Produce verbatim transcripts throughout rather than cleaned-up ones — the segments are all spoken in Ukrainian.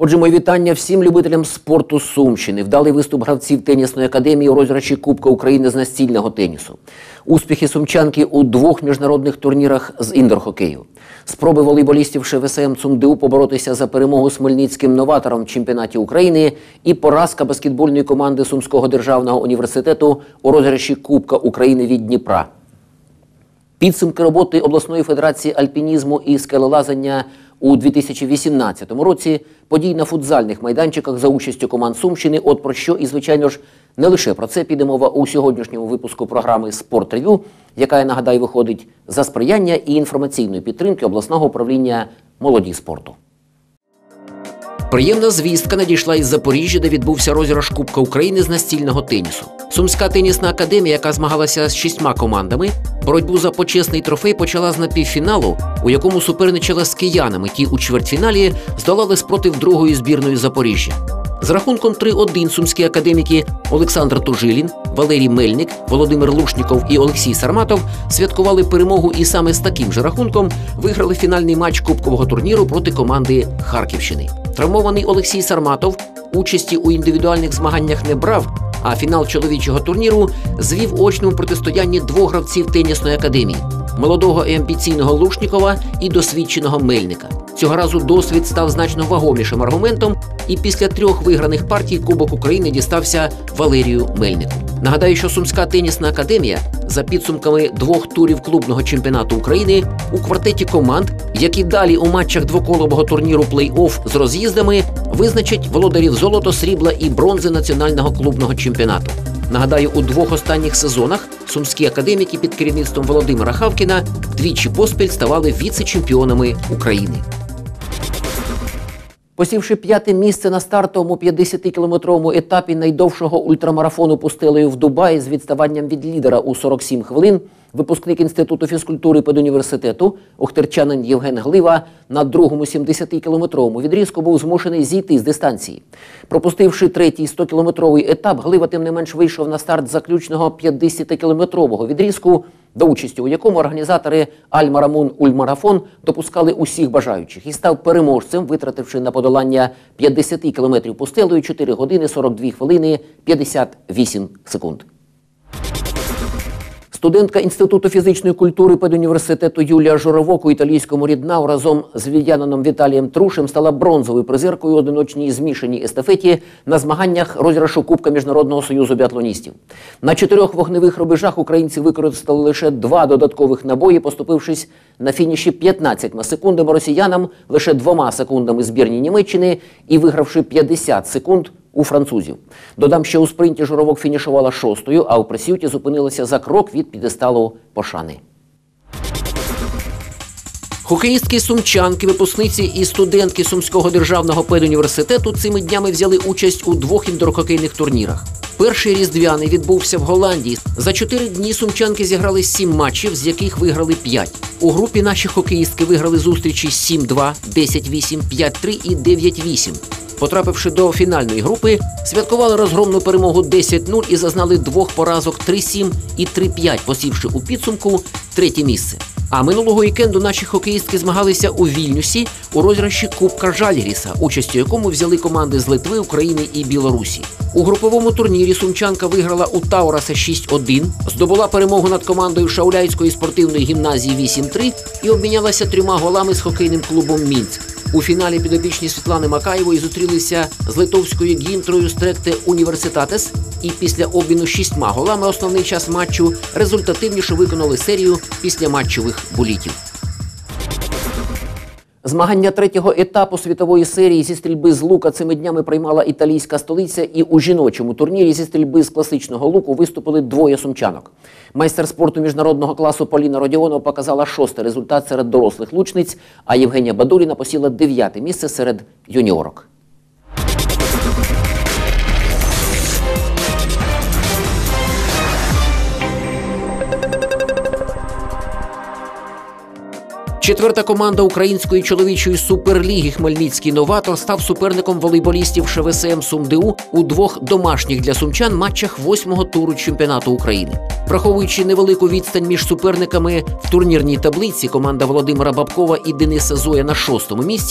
Отже, мої вітання всім любителям спорту Сумщини. Вдалий виступ гравців тенісної академії у розіграші Кубка України з настільного тенісу. Успіхи сумчанки у двох міжнародних турнірах з індор-хокею. Спроби волейболістів ШВСМ ЦумДУ поборотися за перемогу з хмельницьким новатором в чемпіонаті України і поразка баскетбольної команди Сумського державного університету у розіграші Кубка України від Дніпра. Підсумки роботи обласної федерації альпінізму і скелелазання у дві тисячі вісімнадцятому році, подій на футзальних майданчиках за участю команд Сумщини. От про що і, звичайно ж, не лише про це піде мова у сьогоднішньому випуску програми «Спорт-рев'ю», яка, я нагадаю, виходить за сприяння і інформаційної підтримки обласного управління молоді спорту. Приємна звістка надійшла із Запоріжжя, де відбувся розіграш Кубка України з настільного тенісу. Сумська тенісна академія, яка змагалася з шістьма командами, боротьбу за почесний трофей почала з напівфіналу, у якому суперничала з киянами. Ті у чвертьфіналі здолали спротив другої збірної Запоріжжя. З рахунком три один сумські академіки Олександр Тужилін, Валерій Мельник, Володимир Лушніков і Олексій Сарматов святкували перемогу і саме з таким же рахунком виграли фінальний матч кубкового турніру проти команди Харківщини. Травмований Олексій Сарматов участі у індивідуальних змаганнях не брав, а фінал чоловічого турніру звів у очному протистоянні двох гравців тенісної академії – молодого і амбіційного Лушнікова і досвідченого Мельника. Цього разу досвід став значно вагомішим аргументом, і після трьох виграних партій Кубок України дістався Валерію Мельнику. Нагадаю, що Сумська тенісна академія за підсумками двох турів клубного чемпіонату України у квартеті команд, які далі у матчах двоколового турніру плей-офф з роз'їздами визначать володарів золота, срібла і бронзи національного клубного чемпіонату. Нагадаю, у двох останніх сезонах сумські академіки під керівництвом Володимира Хавкіна двічі поспіль ставали віце-чемпіонами України. Посівши п'яте місце на стартовому п'ятдесятикілометровому етапі найдовшого ультрамарафону пустелею в Дубаї з відставанням від лідера у сорок сім хвилин, випускник Інституту фізкультури педуніверситету охтирчанин Євген Глива на другому сімдесятикілометровому відрізку був змушений зійти з дистанції. Пропустивши третій стокілометровий етап, Глива тим не менш вийшов на старт заключного п'ятдесятикілометрового відрізку, до участі у якому організатори Аль-Марамун Ульмарафон допускали усіх бажаючих, і став переможцем, витративши на подолання п'ятдесят кілометрів пустелею чотири години сорок дві хвилини п'ятдесят вісім секунд. Студентка Інституту фізичної культури педуніверситету Юлія Журавок у італійському Ріднау разом з львів'янином Віталієм Трушем стала бронзовою призеркою у одиночній змішаній естафеті на змаганнях розіграшу Кубка Міжнародного союзу біатлоністів. На чотирьох вогневих рубежах українці використали лише два додаткових набої, поступившись на фініші п'ятнадцятьма секундами росіянам, лише двома секундами збірній Німеччини і вигравши п'ятдесят секунд у французів. Додам, що у спринті Журавок фінішувала шостою, а у пресюті зупинилася за крок від п'єдесталу пошани. Хокеїстки-сумчанки, випускниці і студентки Сумського державного педуніверситету цими днями взяли участь у двох індор-хокейних турнірах. Перший різдвяний відбувся в Голландії. За чотири дні сумчанки зіграли сім матчів, з яких виграли п'ять. У групі наші хокеїстки виграли зустрічі сім два, десять вісім, п'ять три і дев'ять вісім. Потрапивши до фінальної групи, святкували розгромну перемогу десять нуль і зазнали двох поразок три сім і три п'ять, посівши у підсумку третє місце. А минулого вікенду наші хокеїстки змагалися у Вільнюсі у розіграші Кубка Жальгіріса, участю якому взяли команди з Литви, України і Білорусі. У груповому турнірі сумчанка виграла у Таураса шість один, здобула перемогу над командою Шауляйської спортивної гімназії вісім три і обмінялася трьома голами з хокейним клубом «Мінськ». У фіналі підопічні Світлани Макаєвої зустрілися з литовською Гінтрою Стректе Університатес і після обміну шістьма голами основний час матчу результативніше виконали серію післяматчевих булітів. Змагання третього етапу світової серії зі стрільби з лука цими днями приймала італійська столиця, і у жіночому турнірі зі стрільби з класичного луку виступили двоє сумчанок. Майстер спорту міжнародного класу Поліна Родіонова показала шостий результат серед дорослих лучниць, а Євгенія Бадуліна посіла дев'яте місце серед юніорок. Четверта команда української чоловічої суперліги «Хмельницький новатор» став суперником волейболістів ШВСМ ЦумДУ у двох домашніх для сумчан матчах восьмого туру чемпіонату України. Враховуючи невелику відстань між суперниками в турнірній таблиці, команда Володимира Бабкова і Дениса Зоя на шостому місці,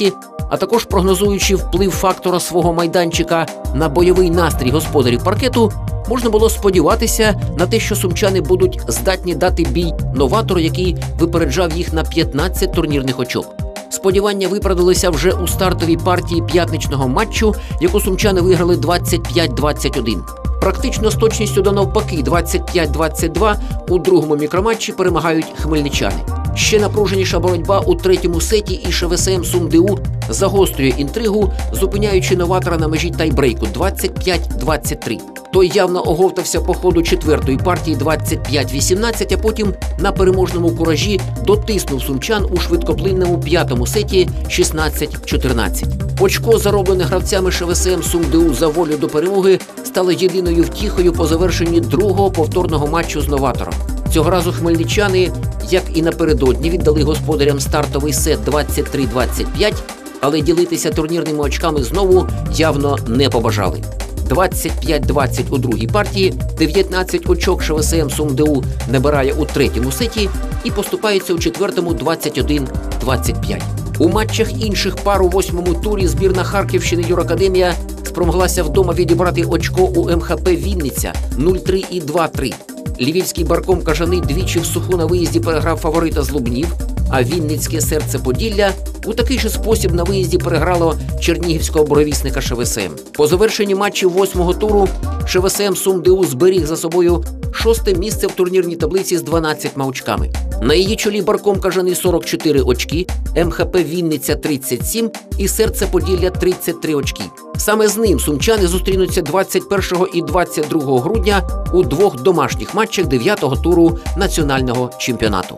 а також прогнозуючи вплив фактора свого майданчика на бойовий настрій господарів паркету, можна було сподіватися на те, що сумчани будуть здатні дати бій новатору, який випереджав їх на п'ятнадцять турнірних очок. Сподівання виправдалися вже у стартовій партії п'ятничного матчу, яку сумчани виграли двадцять п'ять двадцять один. Практично з точністю до навпаки двадцять п'ять двадцять два у другому мікроматчі перемагають хмельничани. Ще напруженіша боротьба у третьому сеті, і ШВСМ СумДУ загострює інтригу, зупиняючи новатора на межі тайбрейку двадцять п'ять двадцять три. Той явно оговтався по ходу четвертої партії двадцять п'ять вісімнадцять, а потім на переможному куражі дотиснув сумчан у швидкоплинному п'ятому сеті шістнадцять чотирнадцять. Очко, зароблене гравцями ШВСМ СумДУ за волю до перемоги, стало єдиною втіхою по завершенні другого повторного матчу з новатором. Цього разу хмельничани, як і напередодні, віддали господарям стартовий сет двадцять три двадцять п'ять, але ділитися турнірними очками знову явно не побажали. двадцять п'ять двадцять у другій партії, дев'ятнадцять очок ШВСМ СумДУ набирає у третьому сеті і поступається у четвертому двадцять один двадцять п'ять. У матчах інших пар у восьмому турі збірна Харківщини «Юракадемія» спромоглася вдома відібрати очко у ем ха пе «Вінниця» нуль три і два три. Львівський барком «Кажани» двічі в суху на виїзді переграв фаворита з Лубнів, а вінницьке «Серце Поділля» у такий же спосіб на виїзді переграло чернігівського буровісника ШВСМ. По завершенні матчів восьмого туру ШВСМ СумДУ зберіг за собою шосте місце в турнірній таблиці з дванадцятьма очками. На її чолі барком «Кажани» сорок чотири очки, ем ха пе «Вінниця» тридцять сім і «Серце Поділля» тридцять три очки. Саме з ним сумчани зустрінуться двадцять першого і двадцять другого грудня у двох домашніх матчах дев'ятого туру національного чемпіонату.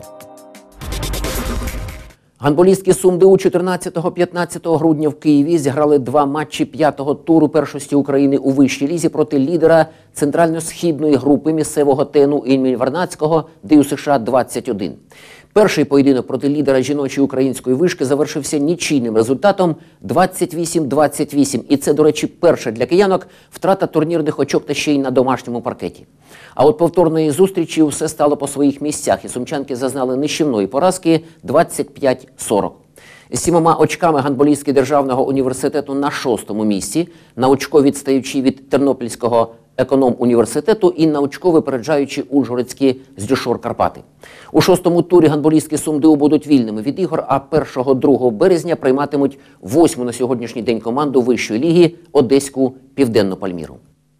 Гандболістки СумДУ чотирнадцятого-п'ятнадцятого грудня в Києві зіграли два матчі п'ятого туру першості України у вищій лізі проти лідера центрально-східної групи місцевого тену імені Варнацького ДЮСШ двадцять один. Перший поєдинок проти лідера жіночої української вишки завершився нічийним результатом двадцять вісім двадцять вісім. І це, до речі, перша для киянок втрата турнірних очок та ще й на домашньому паркеті. А от повторної зустрічі все стало по своїх місцях, і сумчанки зазнали нищівної поразки двадцять п'ять сорок. З сімома очками гандболістки Державного університету на шостому місці, на очко відстаючи від Тернопільського економ-університету і на очко випереджаючи ужгородські «Здюшор Карпати». У шостому турі гандболістки СумДУ будуть вільними від ігор, а першого-другого березня прийматимуть восьму на сьогоднішній день команду вищої ліги – Одеську Південну Пальміру.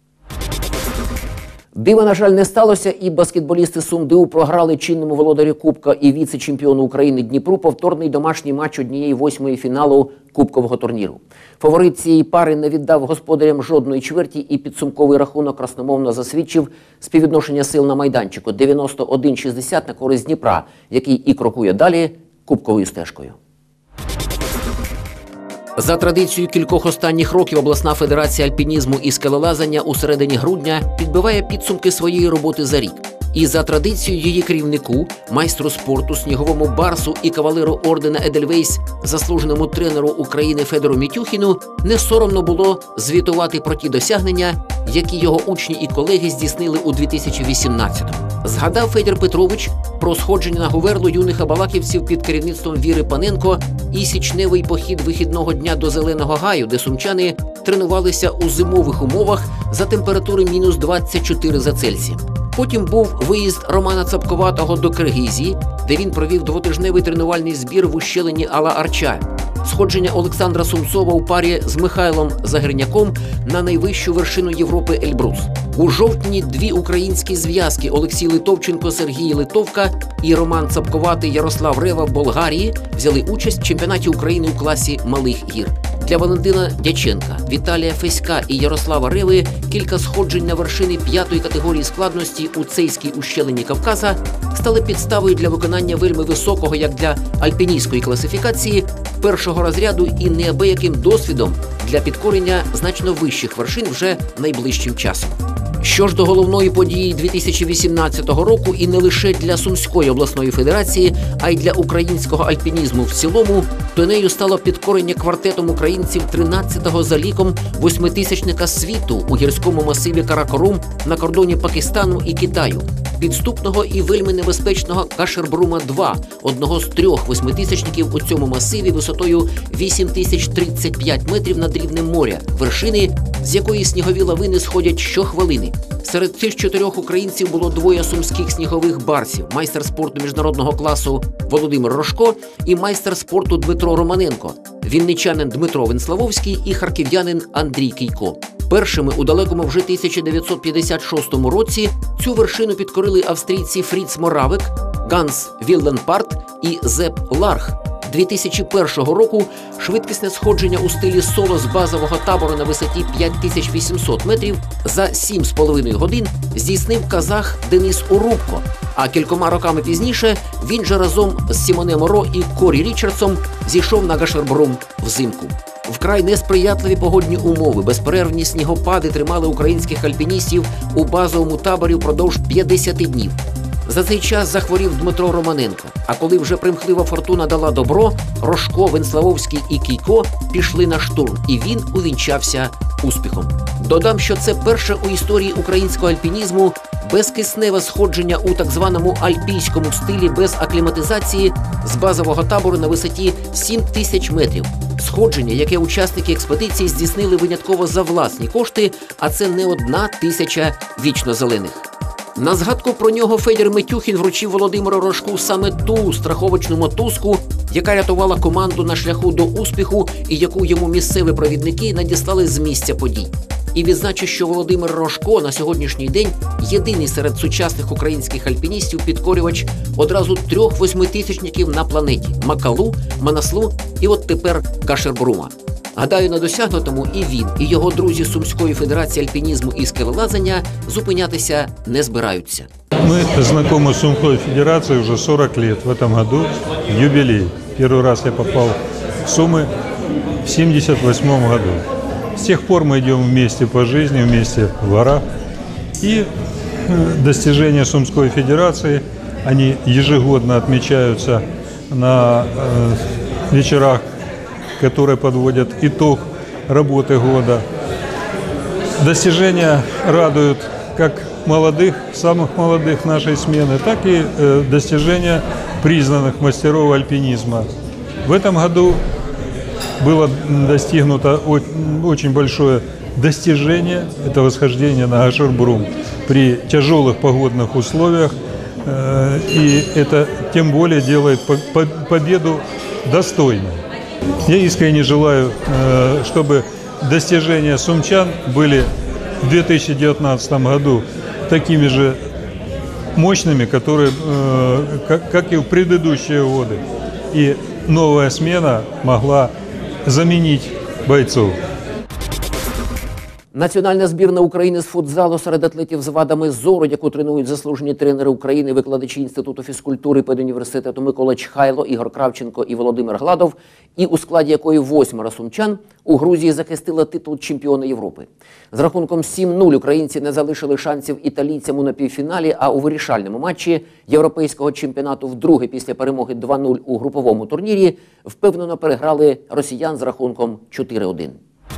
Дива, на жаль, не сталося, і баскетболісти СумДУ програли чинному володарю Кубка і віце-чемпіону України Дніпру повторний домашній матч однієї восьмої фіналу Кубкового турніру. Фаворит цієї пари не віддав господарям жодної чверті, і підсумковий рахунок красномовно засвідчив співвідношення сил на майданчику дев'яносто один шістдесят на користь Дніпра, який і крокує далі кубковою стежкою. За традицією кількох останніх років обласна федерація альпінізму і скелелазання у середині грудня підбиває підсумки своєї роботи за рік. І за традицією її керівнику, майстру спорту, сніговому барсу і кавалеру ордена Едельвейс, заслуженому тренеру України Федору Мітюхіну, не соромно було звітувати про ті досягнення, які його учні і колеги здійснили у дві тисячі вісімнадцятому. Згадав Федір Петрович про сходження на Говерлу юних абалаківців під керівництвом Віри Паненко і січневий похід вихідного дня до Зеленого Гаю, де сумчани тренувалися у зимових умовах за температури мінус двадцять чотири за Цельсієм. Потім був виїзд Романа Цапковатого до Киргизії, де він провів двотижневий тренувальний збір в ущелині Ала-Арча. Сходження Олександра Сумцова у парі з Михайлом Загирняком на найвищу вершину Європи Ельбрус. У жовтні дві українські зв'язки Олексій Литовченко, Сергій Литовка і Роман Цапковатий, Ярослав Рева в Болгарії взяли участь в чемпіонаті України у класі малих гір. Для Валентина Дяченка, Віталія Феська і Ярослава Реви кілька сходжень на вершини п'ятої категорії складності у Цейській ущелині Кавказа стали підставою для виконання вельми високого, як для альпіністської класифікації, першого розряду і неабияким досвідом для підкорення значно вищих вершин вже найближчим часом. Що ж до головної події дві тисячі вісімнадцятого року, і не лише для Сумської обласної федерації, а й для українського альпінізму в цілому, то нею стало підкорення квартетом українців тринадцятого за ліком восьмитисячника світу у гірському масиві Каракорум на кордоні Пакистану і Китаю. підступного і вельми небезпечного Кашербрума два, одного з трьох восьмитисячників у цьому масиві висотою вісім тисяч тридцять п'ять метрів над рівнем моря, вершини, з якої снігові лавини сходять щохвилини. Серед цих чотирьох українців було двоє сумських снігових барсів – майстер спорту міжнародного класу Володимир Рожко і майстер спорту Дмитро Романенко, вінничанин Дмитро Венславовський і харків'янин Андрій Кійко. Першими у далекому вже тисяча дев'ятсот п'ятдесят шостому році цю вершину підкорили австрійці Фріц Моравек, Ганс Вілленпарт і Зеп Ларх. дві тисячі першого року швидкісне сходження у стилі соло з базового табору на висоті п'ять тисяч вісімсот метрів за сім з половиною годин здійснив казах Денис Урубко, а кількома роками пізніше він же разом з Сімоне Моро і Корі Річардсом зійшов на Кашербрум взимку. Вкрай несприятливі погодні умови, безперервні снігопади тримали українських альпіністів у базовому таборі впродовж п'ятдесят днів. За цей час захворів Дмитро Романенко, а коли вже примхлива фортуна дала добро, Рожко, Венславовський і Кійко пішли на штурм, і він увінчався успіхом. Додам, що це перше у історії українського альпінізму безкисневе сходження у так званому альпійському стилі без акліматизації з базового табору на висоті сім тисяч метрів. Сходження, яке учасники експедиції здійснили винятково за власні кошти, а це не одна тисяча вічнозелених. На згадку про нього Федір Метюхін вручив Володимиру Рожку саме ту страховочну мотузку, яка рятувала команду на шляху до успіху і яку йому місцеві провідники надіслали з місця подій. І відзначу, що Володимир Рожко на сьогоднішній день єдиний серед сучасних українських альпіністів підкорювач одразу трьох восьмитисячників на планеті – Макалу, Манаслу і от тепер Кашербрума. Гадаю, на досягнутому і він, і його друзі з Сумської федерації альпінізму і скелелазання зупинятися не збираються. Мы знакомы с Сумской федерацией уже сорок лет. В этом году юбилей. Первый раз я попал в Сумы в семьдесят восьмом году. С тех пор мы идем вместе по жизни, вместе в горах. И достижения Сумской федерации, они ежегодно отмечаются на э, вечерах, которые подводят итог работы года. Достижения радуют как молодых, самых молодых нашей смены, так и э, достижения признанных мастеров альпинизма. В этом году было достигнуто очень большое достижение, это восхождение на Кашербрум при тяжелых погодных условиях, э, и это тем более делает по- по- победу достойной. Я искренне желаю, э, чтобы достижения сумчан были в две тысячи девятнадцатом году такими же мощными, которые, э, как, как и в предыдущие годы. И новая смена могла заменить бойцов. Національна збірна України з футзалу серед атлетів з вадами зору, яку тренують заслужені тренери України, викладачі Інституту фізкультури педуніверситету Микола Чхайло, Ігор Кравченко і Володимир Гладов, і у складі якої восьмеро сумчан, у Грузії захистила титул чемпіона Європи. З рахунком сім нуль українці не залишили шансів італійцям у напівфіналі, а у вирішальному матчі європейського чемпіонату вдруге після перемоги два нуль у груповому турнірі впевнено переграли росіян з рахунком чотири один.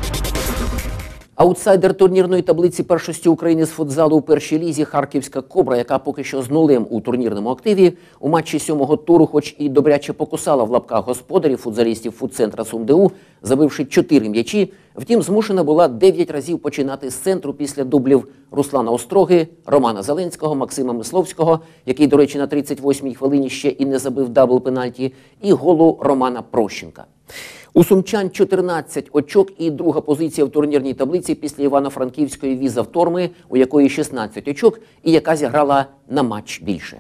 Аутсайдер турнірної таблиці першості України з футзалу у першій лізі харківська «Кобра», яка поки що з нулем у турнірному активі, у матчі сьомого туру хоч і добряче покусала в лапках господарів футзалістів футцентра СумДУ, забивши чотири м'ячі, втім змушена була дев'ять разів починати з центру після дублів Руслана Остроги, Романа Зеленського, Максима Мисловського, який, до речі, на тридцять восьмій хвилині ще і не забив дабл-пенальті, і голу Романа Прощенка. У сумчан чотирнадцять очок і друга позиція в турнірній таблиці після Івано-Франківської «Віза Вторми», у якої шістнадцять очок і яка зіграла на матч більше.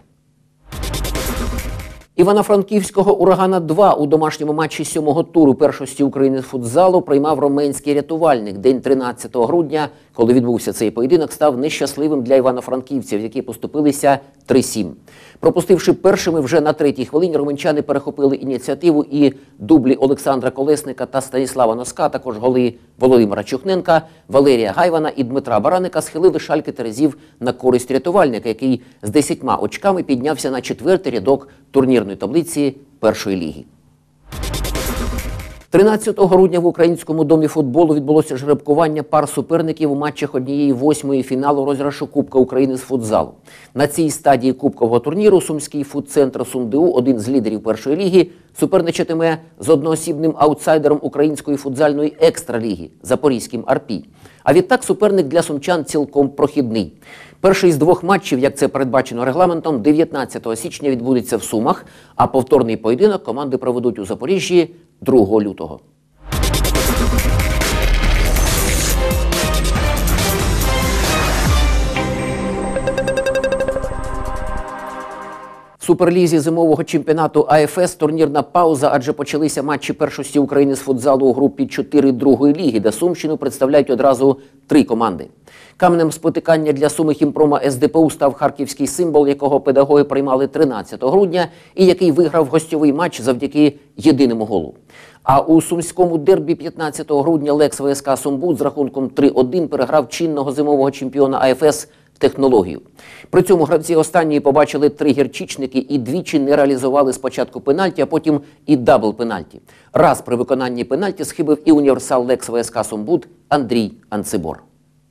Івано-Франківського «Урагана-два» у домашньому матчі сьомого туру першості України з футзалу приймав роменський рятувальник. День тринадцятого грудня, коли відбувся цей поєдинок, став нещасливим для івано-франківців, які поступилися три сім. Пропустивши першими вже на третій хвилині, роменчани перехопили ініціативу і дублі Олександра Колесника та Станіслава Носка, також голи Володимира Чухненка, Валерія Гайвана і Дмитра Бараника схилили шальки терезів на користь рятувальника, який з десятьма очками піднявся на четвертий рядок турнірної таблиці першої ліги. тринадцятого грудня в Українському домі футболу відбулося жеребкування пар суперників у матчах однієї восьмої фіналу розіграшу Кубка України з футзалу. На цій стадії кубкового турніру Сумський футцентр СумДУ, один з лідерів першої ліги, суперничатиме з одноосібним аутсайдером української футзальної екстраліги – Запорізьким «Арпі». А відтак суперник для сумчан цілком прохідний. Перший з двох матчів, як це передбачено регламентом, дев'ятнадцятого січня відбудеться в Сумах, а повторний поєдинок команди проведуть у Запоріжжі другого лютого. В Суперлізі зимового чемпіонату АФС турнірна пауза, адже почалися матчі першості України з футзалу у групі чотири другої ліги, де Сумщину представляють одразу три команди. Каменем спотикання для Суми Хімпрома СДПУ став харківський Символ, якого педагоги приймали тринадцятого грудня і який виграв гостьовий матч завдяки єдиному голу. А у сумському дербі п'ятнадцятого грудня Лекс ВСК Сумбуд з рахунком три один переграв чинного зимового чемпіона АФС «Технологію». При цьому гравці останньої побачили три гірчичники і двічі не реалізували спочатку пенальті, а потім і дабл-пенальті. Раз при виконанні пенальті схибив і універсал Лекс ВСК Сумбуд Андрій Анцибор.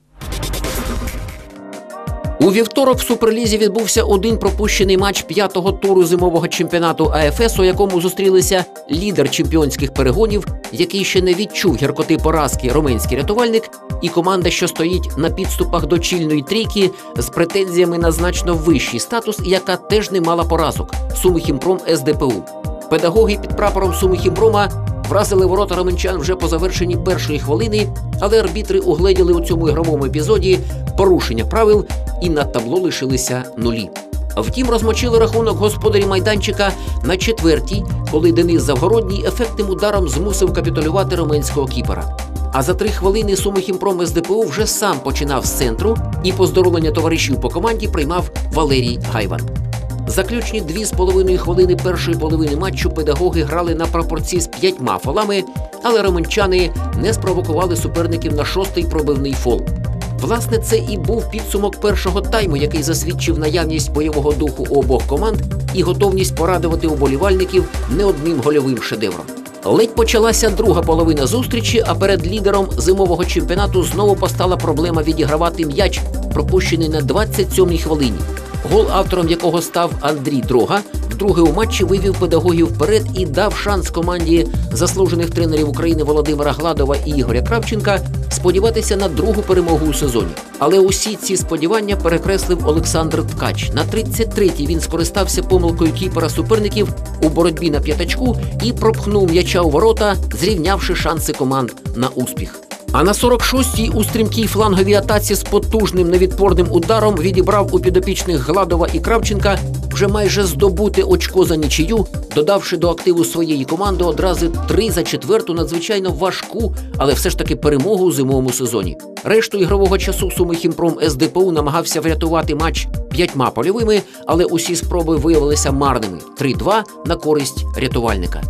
У вівторок в Суперлізі відбувся один пропущений матч п'ятого туру зимового чемпіонату АФС, у якому зустрілися лідер чемпіонських перегонів, який ще не відчув гіркоти поразки «Роменський рятувальник», і команда, що стоїть на підступах до чільної трійки з претензіями на значно вищий статус, яка теж не мала поразок – Суми Хімпром СДПУ. Педагоги під прапором Суми Хімпрома вразили ворота роменчан вже по завершенні першої хвилини, але арбітри угледіли у цьому ігровому епізоді порушення правил і на табло лишилися нулі. Втім, розмочили рахунок господарі майданчика на четвертій, коли Денис Завгородній ефектним ударом змусив капітулювати роменського кіпера. А за три хвилини Суми Хімпром СДПУ вже сам починав з центру і поздоровлення товаришів по команді приймав Валерій Гайван. Заключні дві з половиною хвилини першої половини матчу педагоги грали на пропорції з п'ятьма фолами, але роменчани не спровокували суперників на шостий пробивний фол. Власне, це і був підсумок першого тайму, який засвідчив наявність бойового духу у обох команд і готовність порадувати уболівальників не одним гольовим шедевром. Ледь почалася друга половина зустрічі, а перед лідером зимового чемпіонату знову постала проблема відігравати м'яч, пропущений на двадцять сьомій хвилині. Гол, автором якого став Андрій Дрога, вдруге у матчі вивів педагогів вперед і дав шанс команді заслужених тренерів України Володимира Гладова і Ігоря Кравченка сподіватися на другу перемогу у сезоні. Але усі ці сподівання перекреслив Олександр Ткач. На тридцять третій він скористався помилкою кіпера суперників у боротьбі на п'ятачку і пропхнув м'яча у ворота, зрівнявши шанси команд на успіх. А на сорок шостій у стрімкій фланговій атаці з потужним невідпорним ударом відібрав у підопічних Гладова і Кравченка вже майже здобуте очко за нічию, додавши до активу своєї команди одразу три за четверту надзвичайно важку, але все ж таки перемогу у зимовому сезоні. Решту ігрового часу Суми Хімпром СДПУ намагався врятувати матч п'ятьма польовими, але усі спроби виявилися марними – три два на користь рятувальника.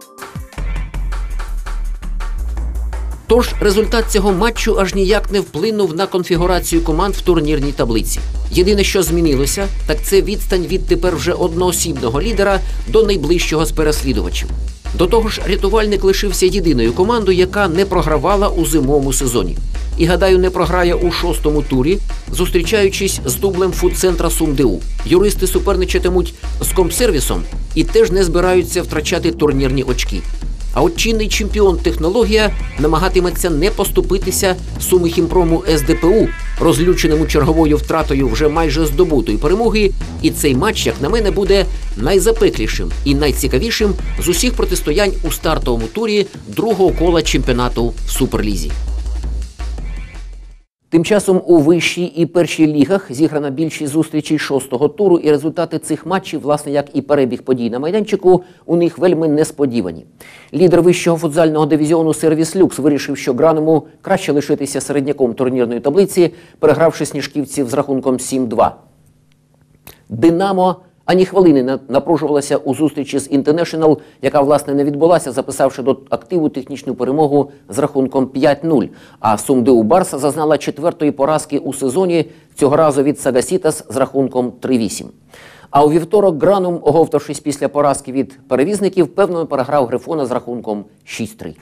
Тож результат цього матчу аж ніяк не вплинув на конфігурацію команд в турнірній таблиці. Єдине, що змінилося, так це відстань від тепер вже одноосібного лідера до найближчого з переслідувачів. До того ж, рятувальник лишився єдиною командою, яка не програвала у зимовому сезоні. І, гадаю, не програє у шостому турі, зустрічаючись з дублем футцентра СумДУ. Юристи суперничатимуть з Компсервісом і теж не збираються втрачати турнірні очки. А от чинний чемпіон «Технологія» намагатиметься не поступитися Суми Хімпрому СДПУ, розлюченому черговою втратою вже майже здобутої перемоги, і цей матч, як на мене, буде найзапеклішим і найцікавішим з усіх протистоянь у стартовому турі другого кола чемпіонату в Суперлізі. Тим часом у вищій і першій лігах зіграна більшість зустрічей шостого туру, і результати цих матчів, власне, як і перебіг подій на майданчику, у них вельми несподівані. Лідер вищого футзального дивізіону «Сервіс Люкс» вирішив, що Граному краще лишитися середняком турнірної таблиці, перегравши сніжківців з рахунком сім два. «Динамо» ані хвилини напружувалася у зустрічі з «Інтернешнл», яка, власне, не відбулася, записавши до активу технічну перемогу з рахунком п'ять нуль. А СумДУ «Барса» зазнала четвертої поразки у сезоні, цього разу від «Сагасітас» з рахунком три вісім. А у вівторок Гранум, оговтавшись після поразки від перевізників, впевнено переграв Грифона з рахунком шість три.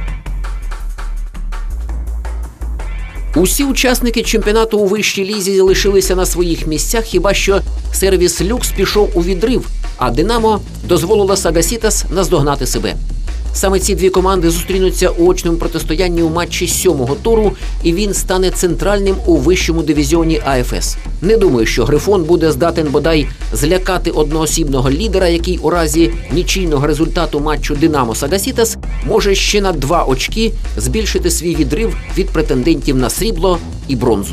Усі учасники чемпіонату у вищій лізі лишилися на своїх місцях, хіба що сервіс «Люкс» пішов у відрив, а «Динамо» дозволило «Сагасітас» наздогнати себе. Саме ці дві команди зустрінуться у очному протистоянні у матчі сьомого туру, і він стане центральним у вищому дивізіоні А Еф Ес. Не думаю, що Грифон буде здатен бодай злякати одноосібного лідера, який у разі нічийного результату матчу «Динамо-Сагасітас» може ще на два очки збільшити свій відрив від претендентів на срібло і бронзу.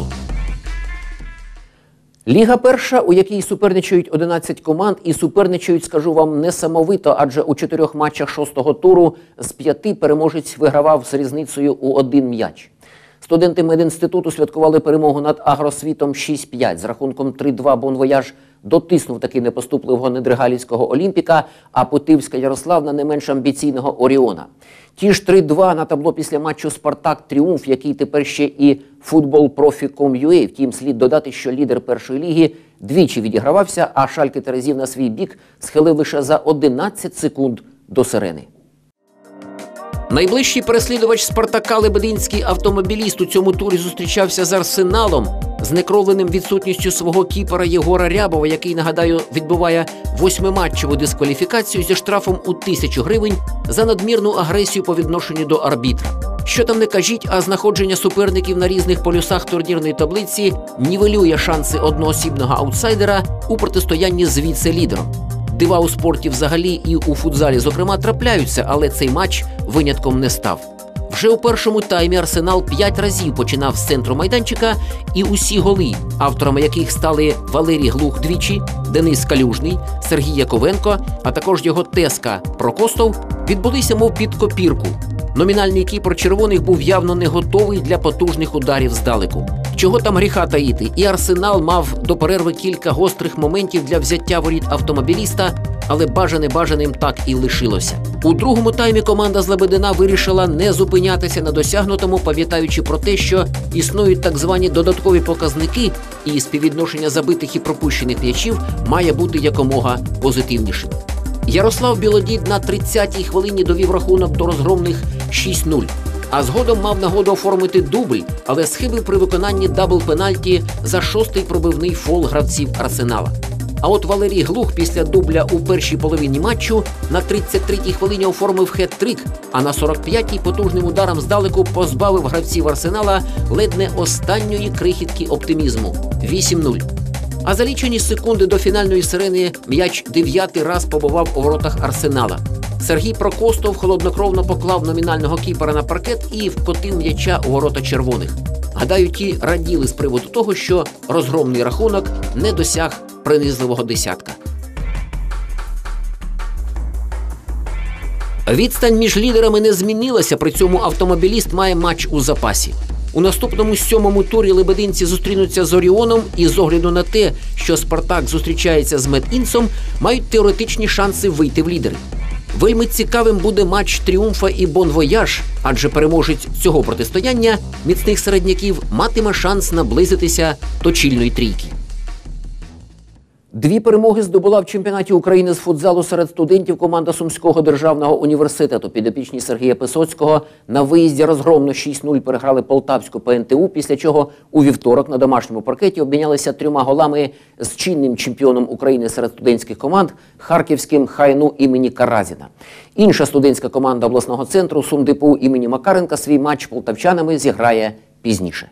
Ліга перша, у якій суперничають одинадцять команд, і суперничають, скажу вам, несамовито, адже у чотирьох матчах шостого туру з п'яти переможець вигравав з різницею у один м'яч. Студенти медінституту святкували перемогу над Агросвітом шість п'ять. З рахунком три два «Бонвояж» дотиснув таки непоступливого недригалівського «Олімпіка», а Путивська Ярославна не менш амбіційного «Оріона». Ті ж три два на табло після матчу «Спартак Тріумф», який тепер ще і футбол профі крапка ком крапка ю а. Втім, слід додати, що лідер першої ліги двічі відігравався, а Шальке Терезів на свій бік схилив лише за одинадцять секунд до сирени. Найближчий переслідувач «Спартака» лебединський автомобіліст у цьому турі зустрічався з «Арсеналом», знекровленим відсутністю свого кіпера Єгора Рябова, який, нагадаю, відбуває восьмиматчеву дискваліфікацію зі штрафом у тисячу гривень за надмірну агресію по відношенню до арбітра. Що там не кажіть, а знаходження суперників на різних полюсах турнірної таблиці нівелює шанси одноосібного аутсайдера у протистоянні з віце-лідером. Дива у спорті взагалі і у футзалі, зокрема, трапляються, але цей матч винятком не став. Вже у першому таймі «Арсенал» п'ять разів починав з центру майданчика, і усі голи, авторами яких стали Валерій Глух двічі, Денис Калюжний, Сергій Яковенко, а також його тезка Прокостов, відбулися мов під копірку. Номінальний кіпер червоних був явно не готовий для потужних ударів здалеку. Чого там гріха таїти, і «Арсенал» мав до перерви кілька гострих моментів для взяття воріт автомобіліста, але бажане бажаним так і лишилося. У другому таймі команда з Лебедина вирішила не зупинятися на досягнутому, пам'ятаючи про те, що існують так звані додаткові показники, і співвідношення забитих і пропущених м'ячів має бути якомога позитивнішим. Ярослав Білодід на тридцятій хвилині довів рахунок до розгромних шість нуль. А згодом мав нагоду оформити дубль, але схибив при виконанні дабл-пенальті за шостий пробивний фол гравців «Арсенала». А от Валерій Глух після дубля у першій половині матчу на тридцять третій хвилині оформив хет-трик, а на сорок п'ятій потужним ударом здалеку позбавив гравців «Арсенала» ледь не останньої крихітки оптимізму – вісім нуль. А за лічені секунди до фінальної сирени м'яч дев'ятий раз побував у воротах «Арсенала». Сергій Прокостов холоднокровно поклав номінального кіпера на паркет і вкотив м'яча у ворота червоних. Гадаю, ті раділи з приводу того, що розгромний рахунок не досяг принизливого десятка. Відстань між лідерами не змінилася, при цьому автомобіліст має матч у запасі. У наступному сьомому турі лебединці зустрінуться з «Оріоном» і з огляду на те, що «Спартак» зустрічається з «Метінсом», мають теоретичні шанси вийти в лідери. Вельми цікавим буде матч «Тріумфа» і «Бонвояж», адже переможець цього протистояння міцних середняків матиме шанс наблизитися до чільної трійки. Дві перемоги здобула в чемпіонаті України з футзалу серед студентів команда Сумського державного університету. Підопічні Сергія Писоцького на виїзді розгромно шість нуль переграли Полтавську Пе Ен Те У, після чого у вівторок на домашньому паркеті обмінялися трьома голами з чинним чемпіоном України серед студентських команд харківським «Хайну» імені Каразіна. Інша студентська команда обласного центру «Сумдепу» імені Макаренка свій матч полтавчанами зіграє пізніше.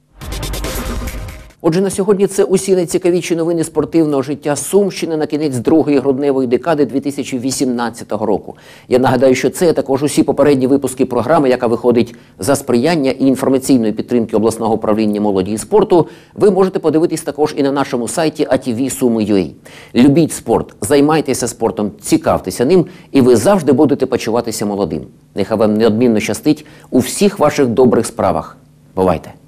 Отже, на сьогодні це усі найцікавіші новини спортивного життя Сумщини на кінець другої грудневої декади дві тисячі вісімнадцятого року. Я нагадаю, що це також усі попередні випуски програми, яка виходить за сприяння і інформаційної підтримки обласного управління молоді і спорту. Ви можете подивитись також і на нашому сайті а ті ві суми крапка ю а. Любіть спорт, займайтеся спортом, цікавтеся ним, і ви завжди будете почуватися молодим. Нехай вам неодмінно щастить у всіх ваших добрих справах. Бувайте!